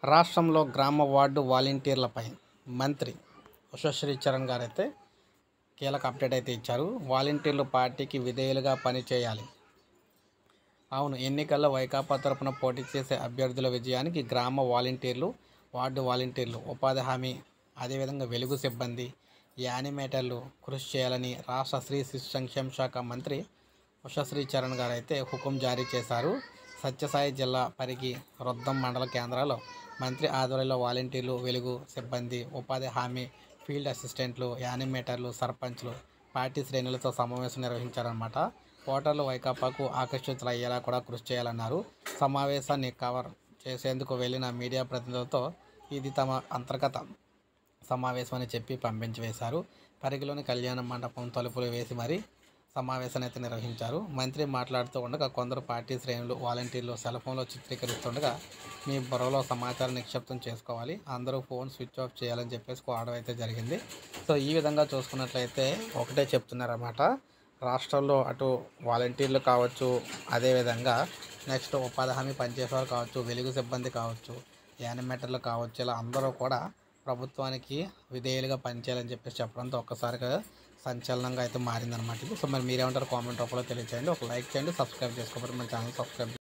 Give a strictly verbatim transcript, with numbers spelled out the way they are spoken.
రాష్ట్రంలో గ్రామ వార్డు వాలంటీర్లపై మంత్రి ఉషశ్రీ చరణ్ గారు అయితే కీలక అప్డేట్ అయితే ఇచ్చారు. వాలంటీర్లు పార్టీకి విధేయులుగా పనిచేయాలి. అవును, ఎన్నికల్లో వైకాపా తరపున పోటీ చేసే అభ్యర్థుల విజయానికి గ్రామ వాలంటీర్లు, వార్డు వాలంటీర్లు, ఉపాధి హామీ, అదేవిధంగా వెలుగు సిబ్బంది, యానిమేటర్లు కృషి చేయాలని రాష్ట్ర స్త్రీ శిశు సంక్షేమ శాఖ మంత్రి ఉషశ్రీ చరణ్ గారు అయితే హుకుం జారీ చేశారు. సత్యసాయి జిల్లా పరిగి రొద్దం మండల కేంద్రాల్లో మంత్రి ఆధ్వర్యంలో వాలంటీర్లు, వెలుగు సిబ్బంది, ఉపాధి హామీ, ఫీల్డ్ అసిస్టెంట్లు, యానిమేటర్లు, సర్పంచ్లు పార్టీ శ్రేణులతో సమావేశం నిర్వహించారన్నమాట. ఓటర్లు వైకాపాకు ఆకర్షితులు అయ్యేలా కూడా కృషి చేయాలన్నారు. సమావేశాన్ని కవర్ చేసేందుకు వెళ్లిన మీడియా ప్రతినిధులతో ఇది తమ అంతర్గత సమావేశం అని చెప్పి పంపించి వేశారు. పరిగిలోని కళ్యాణ మండపం తలుపులు వేసి మరీ సమావేశాన్ని అయితే నిర్వహించారు. మంత్రి మాట్లాడుతూ ఉండగా కొందరు పార్టీ శ్రేణులు వాలంటీర్లు సెల్ ఫోన్లో చిత్రీకరిస్తుండగా మీ బుర్రలో సమాచారం నిక్షిప్తం చేసుకోవాలి, అందరూ ఫోన్ స్విచ్ ఆఫ్ చేయాలని చెప్పేసి కోవడం అయితే జరిగింది. సో ఈ విధంగా చూసుకున్నట్లయితే ఒకటే చెప్తున్నారన్నమాట. రాష్ట్రంలో అటు వాలంటీర్లు కావచ్చు, అదేవిధంగా నెక్స్ట్ ఉపాధి హామీ పనిచేసేవారు కావచ్చు, వెలుగు సిబ్బంది కావచ్చు, యానిమేటర్లు కావచ్చు, ఇలా అందరూ కూడా ప్రభుత్వానికి విధేయులుగా పనిచేయాలని చెప్పేసి చెప్పడంతో ఒక్కసారిగా సంచలనంగా అయితే మారిందనమాట ఇది. సో మరి మీరేమంటారు కామెంట్ రూపంలో తెలియజేయండి. ఒక లైక్ చేయండి, సబ్స్క్రైబ్ చేసుకోకపోతే మన ఛానల్ సబ్స్క్రైబ్